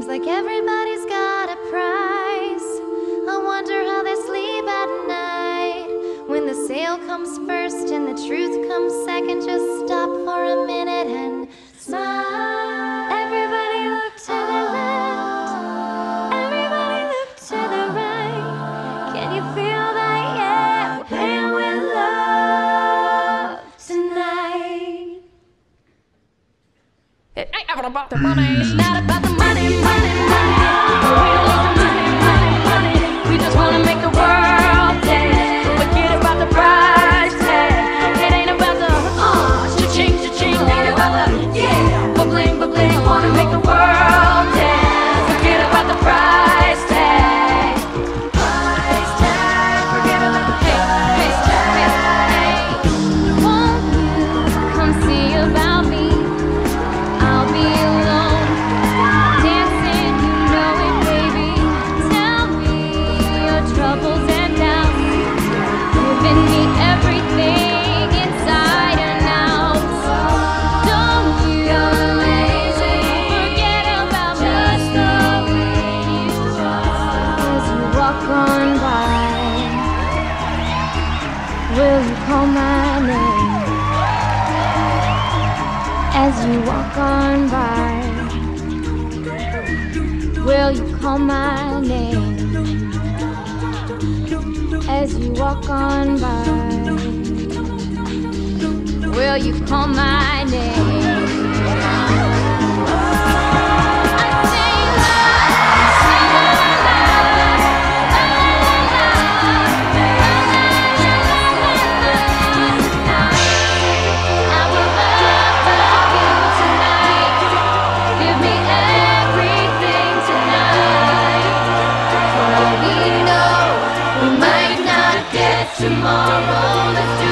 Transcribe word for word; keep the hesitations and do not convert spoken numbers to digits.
Seems like everybody's got a price. I wonder how they sleep at night. When the sale comes first and the truth comes second, just stop for a minute and smile. Everybody look to the left, everybody look to the right. Can you feel that? Yeah, we're playing with love tonight. It ain't ever about the money. It's not about the money, money, money. We don't need the money, money, money. We just wanna make the world dance. Forget about the price tag. It ain't about the uh, cha-ching, cha-ching. Ain't about the yeah, ba-bling, ba-bling. Wanna make the world dance. Forget about the price tag. Price tag. Forget about the price tag. Won't you come see about me? I'll be alone, dancing, you know it, baby. Tell me your troubles and doubts, giving me everything inside and out. Don't you forget about me. Just the way you are. As you walk on by, will you call my name? As you walk on by, will you call my name? As you walk on by, will you call my name? I sing love, sing love, I will love you tonight. Give me everything tonight. For all we know, we might not get tomorrow. Let's